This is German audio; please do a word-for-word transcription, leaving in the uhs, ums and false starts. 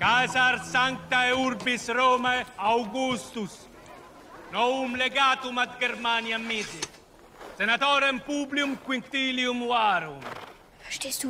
Caesar sanctae urbis Romae Augustus, novum legatum ad Germania misi, senatorem Publium Quintilium Varum. Verstehst du?